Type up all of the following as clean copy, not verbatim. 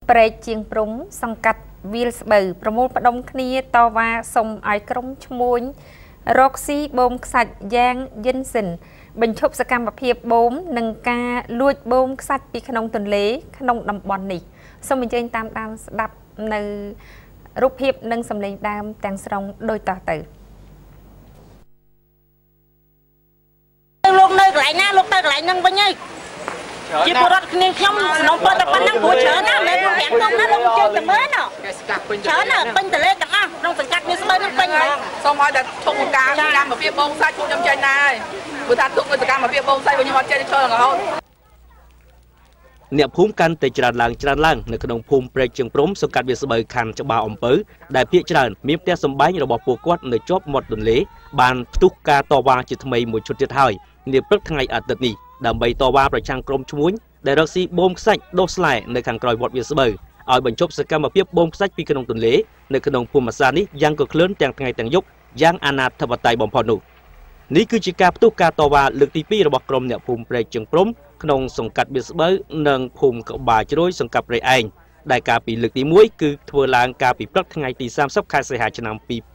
ប្រែកជាងព្រំសង្កាត់វាលស្បូវប្រមូលផ្ដុំគ្នាតវ៉ាសុំឲ្យក្រុមឈ្មួញរកស៊ីបូមខ្សាច់យ៉ាងយិនសិនបញ្ឈប់សកម្មភាពបូមនិងការលួចបូមខ្សាច់ពីក្នុងទន្លេក្នុងតំបន់នេះសូមអញ្ជើញតាមដានស្ដាប់នៅរូបភាពនិងសម្លេងដើមទាំងស្រុងដូចតទៅលោកនៅកន្លែងណាលោកទៅកន្លែងហ្នឹងវិញហើយជាពលរដ្ឋគ្នាខ្ញុំក្នុងប៉ុន្តែប៉ុណ្ណឹងព្រោះច្រើនណាស់នៅក្នុងទាំងនោះណាលោកជើងតែមើលណាច្រើនណាស់ពេញតលេទាំងអស់ក្នុងសង្កាត់វាស្បូវនឹងពេញហ្នឹងសូមឲ្យតែឈប់ការកម្មវិធីបងសាច់ពួកខ្ញុំចេញណាហើយព្រោះថាទុកនៅកម្មវិធីបងសាច់ពួកខ្ញុំអត់ចេញចូលរហូតអ្នកភូមិកាន់តែច្រើនឡើងនៅក្នុងភូមិព្រែកជើងព្រំសង្កាត់វាស្បូវខណ្ឌច្បារអំពៅដែលភាគច្រើនមានផ្ទះសម្បែងរបស់ពួកគាត់នៅជាប់មាត់ទន្លេបានផ្ទុះការតវ៉ាជាថ្មីមួយឈុតទៀតហើយនាព្រឹកថ្ងៃអាទិត្យនេះដើម្បីតវ៉ាប្រឆាំងក្រុមឈ្មួញដែលរកស៊ីបូមខ្សាច់ដុសស្លែនៅខាងក្រោយវត្តវាស្បូវឲ្យបញ្ឈប់សកម្មភាពបូមខ្សាច់ពីក្នុងទន្លេនៅក្នុងភូមិសាស្ត្រនេះយ៉ាងកក្លឿនទាំងថ្ងៃទាំងយប់យ៉ាងអនាធិបតេយ្យបំផុតនោះនេះគឺជាការផ្ទុះការតវ៉ាលើកទី2របស់ក្រុមអ្នកភូមិព្រែកជើងព្រំក្នុងសង្កាត់វាស្បូវនិងភូមិក្បាលជ្រោយសង្កាត់ព្រៃឯងដែលកាលពីលើកទី1គឺធ្វើឡើងកាលពីព្រឹកថ្ងៃទី30ខែសីហាឆ្នាំ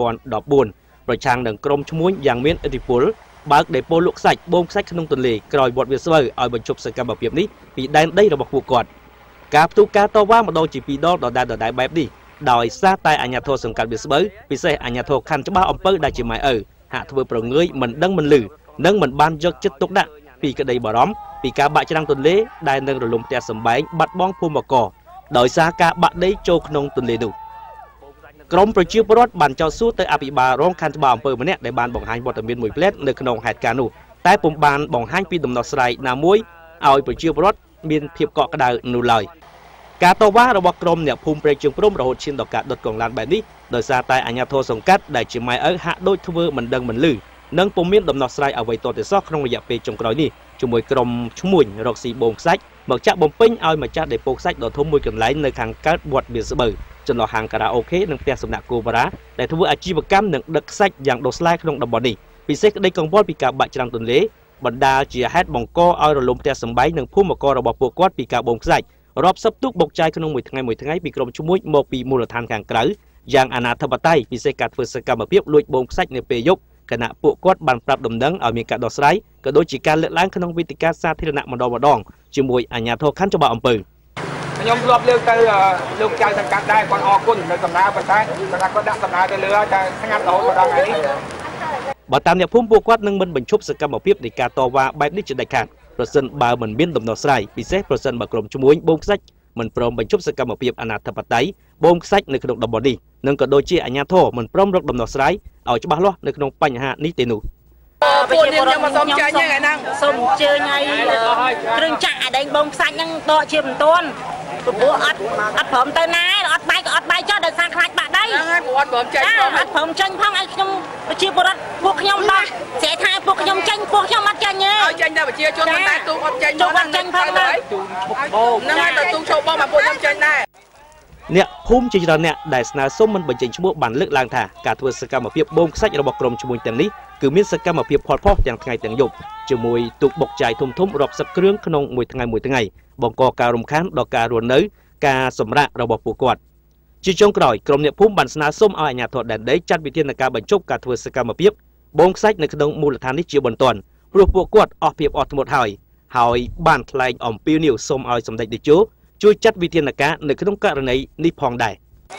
2014ប្រឆាំងនឹងក្រុមឈ្មួញយ៉ាងមានឥទ្ធិពលបើកដេប៉ូលក់ខ្សាច់បូមខ្សាច់ក្នុងទន្លេក្រោយវត្តវាស្បូវឲ្យបញ្ឈប់សកម្មភាពនេះពីដែនដីរបស់ពួកគាត់ការផ្ទុះការតវ៉ាម្ដងជាពីរដងដដែលបែបនេះដោយសារតែអាជ្ញាធរសង្កាត់វាស្បូវពិសេសអាជ្ញាធរខណ្ឌច្បារអំពៅដែលជាម៉ែឪហាក់ធ្វើប្រងើយមិនដឹងមិនលឺនិងមិនបានយកចិត្តទុកដាក់ពីក្តីបារម្ភពីការបាក់ច្រាំងទន្លេដែលនឹងរលំផ្ទះសម្បែងបាត់បង់ភូមិករដោយសារការបាក់ដីចូលក្នុងទន្លេនោះក្រមប្រជាពលរដ្ឋបានចោទសួរទៅអភិបាលរងខណ្ឌច្បារអំពើម្នាក់ដែលបានបង្ហាញវត្តមានមួយផ្លែតនៅក្នុងហេតុការណ៍នោះតែពុំបានបង្ហាញពីដំណោះស្រាយណាមួយឲ្យប្រជាពលរដ្ឋមានភាពកក់ក្ដៅនោះឡើយការតវ៉ារបស់ក្រមអ្នកភូមិព្រែកជើងព្រំរហូតឈានដល់ការដុតកងឡានបែបនេះដោយសារតែអាជ្ញាធរសង្កាត់ដែលជាម៉ែឪហាក់ដូចធ្វើមិនដឹងមិនឮនិងពុំមានដំណោះស្រាយអ្វីទាល់តែសោះក្នុងរយៈពេលចុងក្រោយនេះជាមួយក្រុមឈ្មួញរកស៊ីបូមខ្សាច់មកចាក់បំពេញឲ្យម្ចាស់ដេប៉ូខ្សាច់ដ៏ធំមួយកន្លែងនៅខាងកើតវត្តវាស្បូវចន្លោះហាងការ៉ាអូខេនិងផ្ទះសំណាក់គូបារ៉ាដែលធ្វើអាជីវកម្មនិងដឹកខ្សាច់យ៉ាងដុសស្លែក្នុងតំបន់នេះពិសេសក្តីកង្វល់ពីការបាក់ច្រាំងទន្លេបណ្ដាលជាហេតុបង្កឲ្យរលំផ្ទះសម្បែងនិងភូមិកររបស់ពួកគាត់ពីការបូមខ្សាច់រាប់សិបទូកបុកចាយក្នុងមួយថ្ងៃពីក្រុមឈ្មួញមកពីមូលដ្ឋានខាងក្រៅយ៉ាងអនាធិបតេយ្យពិសេសការធ្វើសកម្មភាពលួចបូមខ្សាច់នៅពេលយប់គណៈពួកគាត់បានប្រាប់ដំណឹងឲ្យមានការដោះស្រាយក៏ដូចជាការលើកឡើងក្នុងវេទិកាសាធារណៈម្ដងជាមួយអាជ្ញាធរខណ្ឌច្បារអំពៅខ្ញុំធ្លាប់លើកទៅលោកចៅសង្កាត់ដែរគាត់អរគុណនៅដំណើរប៉ុន្តែគាត់ដាក់ដំណើរទៅលើតែស្ងាត់រហូតមកដល់ថ្ងៃនេះបើតាមអ្នកភូមិពួកគាត់នឹងមិនបញ្ឈប់សកម្មភាពនៃការតវ៉ាបែបនេះជាដាច់ខាតប្រសិនបើមិនមានដំណោះស្រាយពិសេសប្រសិនបើក្រុមឈ្មួញបូមខ្សាច់មិនព្រមបញ្ឈប់សកម្មភាពអនាធិបតេយ្យបូមខ្សាច់នៅក្នុងតំបន់នេះនិងក៏ដូចជាអាជ្ញាធរមិនព្រមរកដំណោះស្រាយឲ្យច្បាស់លាស់នៅក្នុងបញ្ហានេះទេនោះពួកនាងខ្ញុំមកសុំចាញ់ហ្នឹងសុំជើញឲ្យគ្រឿងចាក់អាដែងបូមខ្សាច់ហ្នឹងដកជាមិនទាន់ព្រោះអត់ព្រមទៅណាអត់បាយចោះដោយសារខ្លាចបាក់ដីហ្នឹងហើយព្រោះអត់ព្រមចេញផងអត់ព្រមចេញផងឲ្យខ្ញុំប្រជាពលរដ្ឋពួកខ្ញុំដល់ស្រែថាពួកខ្ញុំចេញពួកខ្ញុំអត់ចេញទេឲ្យចេញតែប្រជាជនតែទូអត់ចេញផងហ្នឹងហើយទូឈប់បូមហ្នឹងហើយទៅទូឈប់បូមមកពួកខ្ញុំចេញដែរអ្នកភូមិជាច្រើនអ្នកដែលស្នើសុំមិនបញ្ចេញឈ្មោះបានលើកឡើងថាការធ្វើសកម្មភាពបូមខ្សាច់របស់ក្រុមឈ្មួញទាំងនេះគឺមានសកម្មភាពផុសទាំងថ្ងៃទាំងយប់ជាមួយទូកបុកចាយធំរាប់សិបគ្រឿងក្នុងមួយថ្ងៃបង្កការរំខានដល់ការរស់នៅការសម្រាករបស់ពួកគាត់ជាចុងក្រោយក្រុមអ្នកភូមិបានស្នើសុំឲ្យអាជ្ញាធរដែនដីចាត់វិធានការបញ្ឈប់ការធ្វើសកម្មភាពបូមខ្សាច់នៅក្នុងមូលដ្ឋាននេះជាបន្ទាន់ព្រោះពួកគាត់អស់ភាពអត់ធ្មត់ហើយបានថ្លែងអំពាវនាវសូមឲ្យសម្ដេចតេជោជួយចាត់វិធានការនៅក្នុងករណីនេះផងដែរ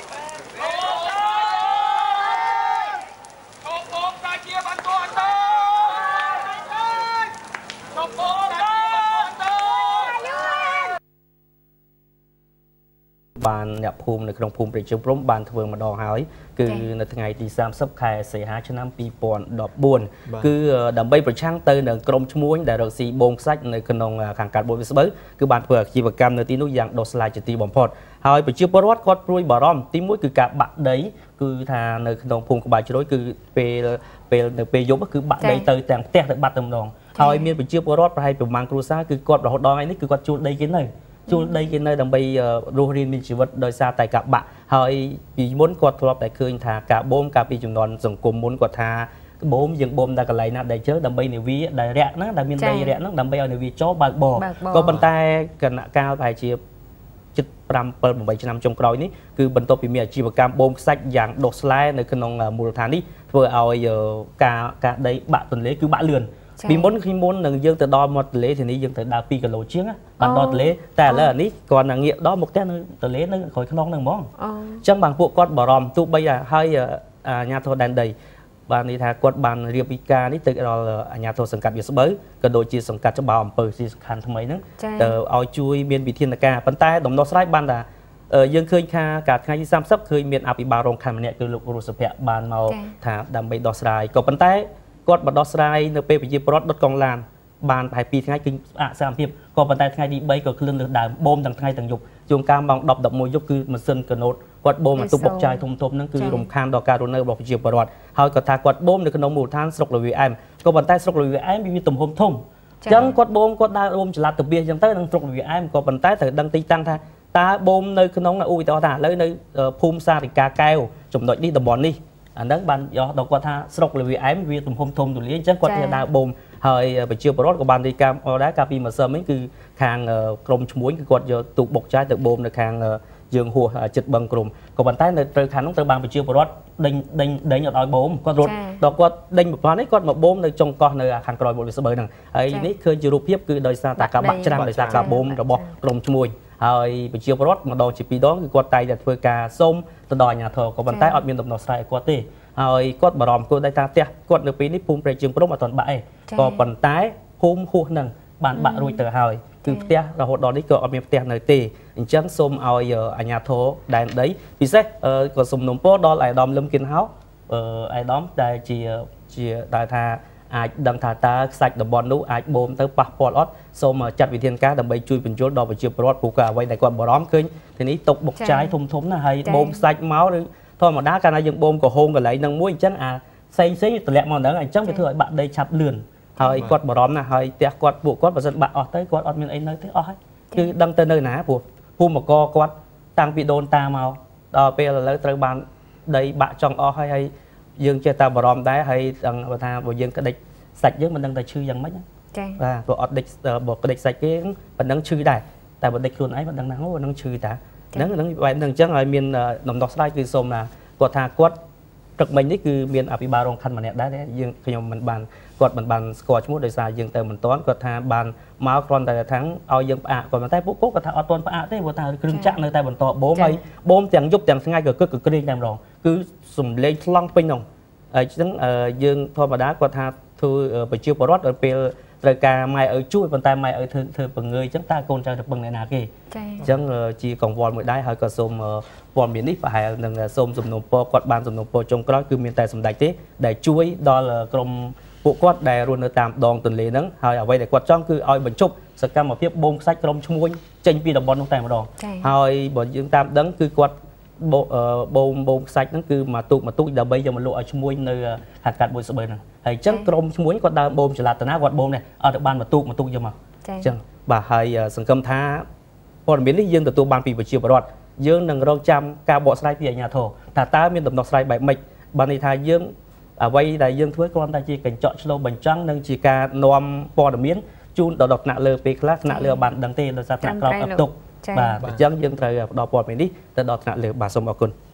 បានអ្នកភូមិនៅក្នុងភូមិព្រៃជើងព្រំបានធ្វើម្ដងហើយគឺនៅថ្ងៃទី30ខែសីហាឆ្នាំ2014គឺដើម្បីប្រឆាំងទៅនឹងក្រុមឈ្មួញដែលរកស៊ីបូមខ្សាច់នៅក្នុងខាងកើតវត្តវាស្បូវគឺបានធ្វើអាជីវកម្មនៅទីនោះយ៉ាងដុសស្លាយជាទីបំផុតហើយប្រជាពលរដ្ឋគាត់ព្រួយបារម្ភទីមួយគឺការបាក់ដីគឺថានៅក្នុងភូមិក្បាលជ្រោយគឺពេលយប់គឺបាក់ដីទៅទាំងផ្ទះទៅបាត់តែម្ដងហើយមានប្រជាពលរដ្ឋប្រហែលប្រមាណគ្រួសារគឺគាត់រហូតដល់ថ្ងៃនេះគឺគាត់ជួលដីគេនៅដើម្បីរស់រានមានជីវិតដោយសារតែការបាក់ហើយពីមុនគាត់ធ្លាប់តែឃើញថាការបូមកាលពីចំនួនសង្គមមុនគាត់ថាបូមយើងបូមដល់កន្លែងណាដែលជើដើម្បីនាវាដែលរាក់ហ្នឹងដែលមានដីរាក់ហ្នឹងដើម្បីឲ្យនាវាចូលបើកបរក៏ប៉ុន្តែគណៈកាលប្រហែលជាជិត 5 7 ឆ្នាំចុងក្រោយនេះគឺបន្ទាប់ពីមានអាជីវកម្មបូមខ្សាច់យ៉ាងដុះស្លែនៅក្នុងមូលដ្ឋាននេះធ្វើឲ្យការដីបាក់ទន្លេគឺបាក់លឿនពីមុននឹងយើងទៅដល់មាត់ទន្លេទីនេះយើងទៅដើរ2គីឡូជាងបានដល់ទន្លេតែឥឡូវអានេះគាត់នឹងងាកដល់មកផ្ទះនៅទន្លេនៅក្រោយខ្នងហ្នឹងហ្មងអញ្ចឹងបានពួកគាត់បារម្ភទោះបីហើយអាជ្ញាធរដែនដីបាននេះថាគាត់បានរៀបវិការនេះទៅដល់អាជ្ញាធរសង្កាត់វាស្បូវក៏ដូចជាសង្កាត់ច្បារអំពើទីសំខាន់ថ្មីហ្នឹងទៅឲ្យជួយមានវិធានការប៉ុន្តែដំណោះស្រាយបានថាយើងឃើញថាកាលថ្ងៃទី30ឃើញមានអភិបាលរងខណ្ឌម្នាក់គឺលោករស់សុភ័ក្របានមកថាដើម្បីដោះស្រាយក៏ប៉ុន្តែគាត់បដោះស្រាយនៅពេលប្រជាពលរដ្ឋដុតកង់ឡានបានប្រហែល2ថ្ងៃគឺស្អាតស្អាតភាពក៏ប៉ុន្តែថ្ងៃទី3ក៏គ្លឿនលើដើមបូមទាំងថ្ងៃទាំងយប់ជួនកាលម៉ោង10 11យប់គឺម៉ាស៊ីនកណូតគាត់បូមបន្ទប់បុកចាយធំហ្នឹងគឺរំខានដល់ការរស់នៅរបស់ប្រជាពលរដ្ឋហើយក៏ថាគាត់បូមនៅក្នុងមូលដ្ឋានស្រុកលវីអែមក៏ប៉ុន្តែស្រុកលវីអែមវាទំហំធំអញ្ចឹងគាត់បូមគាត់ដើរបូមចល័តទៅបៀអញ្ចឹងទៅនឹងស្រុកលវីអែមក៏ប៉ុន្តែត្រូវដឹងទីតាំងថាតើបូមនៅក្នុងឧទាហរណ៍ថាឥឡូវនៅភូមិសារិកាកែវចំណុចនេះតំបន់នេះអាហ្នឹងបានយកដល់គាត់ថាស្រុកលវីអែមវាទំហំធំទូលាយអញ្ចឹងគាត់ទៅដើរបូមហើយប្រជាពលរដ្ឋក៏បានរាយការណ៍អរដែរកាលពីម្សិលមិញគឺខាងក្រមឈ្មួញគឺគាត់យកទូកបុកចាយទៅបូមនៅខាងយើងហួសចិត្តបឹងក្រមក៏ប៉ុន្តែនៅត្រូវខាងនោះត្រូវបានប្រជាពលរដ្ឋដេញអត់ឲ្យបូមគាត់រត់ដល់គាត់ដេញប្រព័ន្ធនេះគាត់មកបូមនៅចុងកោះនៅខាងក្រោយវត្តវាស្បូវហ្នឹងហើយនេះឃើញជារូបភាពគឺដោយសារតែការបាក់ច្រាំដោយសារការបូមរបស់ក្រមឈ្មួញហើយប្រជាពលរដ្ឋម្ដងជា2ដងគឺគាត់តែងតែធ្វើការសុំទៅដល់អាជ្ញាធរក៏ប៉ុន្តែអត់មានដំណោះស្រាយឲ្យគាត់ទេហើយគាត់បារម្ភគាត់ដែរថាផ្ទះគាត់នៅពេលនេះភូមិព្រែកជើងព្រំអត់ទាន់បាក់ទេក៏ប៉ុន្តែភូមិហួសហ្នឹងបានបាក់រួចទៅហើយគឺផ្ទះរហូតដល់នេះក៏អត់មានផ្ទះនៅទេអញ្ចឹងសូមឲ្យអាជ្ញាធរដែនដីពិសេសក៏សំណូមពរដល់អាយដាមលឹមគិនហៅអាយដាមដែលជាដែលថាអាចដឹងថាតើខ្សាច់តំបន់នោះអាចបូមទៅប៉ះពាល់អត់សូមចាត់វិធានការដើម្បីជួយបញ្យល់ដល់ប្រជាពលរដ្ឋព្រោះក៏អ្វីដែលគាត់បារម្ភឃើញទីនេះຕົកបុកចាយធំណាហើយបូមខ្សាច់មកឬធម្មតាកាលណាយើងបូមក៏ហូងកន្លែងហ្នឹងមួយអញ្ចឹងអាផ្សេងតម្លាក់មកហ្នឹងអញ្ចឹងវាធ្វើឲ្យបាក់ដីឆាប់លឿនហើយគាត់បារម្ភណាស់ហើយផ្ទះគាត់ពួកគាត់បើសិនបាក់អស់ទៅគាត់អត់មានអីនៅទេអស់ហើយគឺដឹងទៅនៅណាព្រោះភូមិកគាត់តាំងពីដូនតាមកដល់ពេលឥឡូវត្រូវបានដីបាក់ចង់អស់ហើយយើងចេះតែបារម្ភដែរហើយដឹងថាបើយើងក្តិចសាច់យើងមិនដឹងតែឈឺយ៉ាងម៉េចចា៎បាទព្រោះអត់ដេកបើក្តិចសាច់គេប៉ុណ្ណឹងឈឺដែរតែបើដេកខ្លួនឯងមិនដឹងណាអូនឹងឈឺតាហ្នឹងបែបហ្នឹងអញ្ចឹងហើយមានដំណោះស្រាយគឺសូមថាគាត់ថាគាត់ព្រឹកមិញនេះគឺមានអភិបាលរងខណ្ឌម្នាក់ដែរយើងខ្ញុំមិនបានគាត់មិនបានស្គាល់ឈ្មោះដោយសារយើងទៅមិនទាន់គាត់ថាបានមកគ្រាន់តែថាឲ្យយើងផ្អាកគាត់តែពួកគាត់ថាអត់ទាន់ផ្អាកទេព្រោះថាគ្រឿងចាក់នៅតែបន្តបូមហើយបូមទាំងយប់ទាំងថ្ងៃក៏គឹកក្រែងតែម្ដងគឺសំលេងថ្លង់ពេញហ្នឹងហើយអញ្ចឹងយើងធម្មតាគាត់ថាធ្វើប្រជាពលរដ្ឋដល់ពេលត្រូវការម៉ែឲ្យជួយប៉ុន្តែម៉ែឲ្យធ្វើពង្រើអញ្ចឹងតើកូនចៅទៅពឹងអ្នកណាគេអញ្ចឹងជាកង្វល់មួយដែរហើយក៏សូមព័ត៌មាននេះប្រហែលនឹងសូមសំណូមពរគាត់បានសំណូមពរចុងក្រោយគឺមានតែសម្ដេចទេដែលជួយដល់ក្រុមពួកគាត់ដែលរស់នៅតាមដងទន្លេហ្នឹងហើយអ្វីដែលគាត់ចង់គឺឲ្យបញ្ចប់សកម្មភាពបូមខ្សាច់ក្រុមឈ្មួញចេញពីតំបន់នោះតែម្ដងហើយបើយើងតាមដឹងគឺគាត់បូមខ្សាច់ហ្នឹងគឺមកទូកដើម្បីយកមកលក់ឲ្យឈ្មួញនៅហាកាត់មួយស្បឺហ្នឹងហើយអញ្ចឹងក្រុមឈ្មួញគាត់ដើរបូមចល័តតាណាគាត់បូមដែរអត់ទៅបានមកទូកយកមកអញ្ចឹងបាទហើយសង្ឃឹមថាព័ត៌មាននេះយើងទទួលបានពីប្រជាពលរដ្ឋយើងនឹងរងចាំការបកស្រាយពីអាជ្ញាធរថាតើមានដំណោះស្រាយបែបម៉េចបានន័យថាយើងអ្វីដែលយើងធ្វើគ្រាន់តែជាកញ្ចក់ឆ្លុះបញ្ចាំងនិងជាការនាំព័ត៌មានជូនដល់ថ្នាក់លើពេលខ្លះថ្នាក់លើបានដឹងទេដោយសារថ្នាក់ក្រោមអត់ទុកបាទអញ្ចឹងយើងត្រូវផ្ដល់ព័ត៌មាននេះទៅដល់ថ្នាក់លើបាទសូមអរគុណ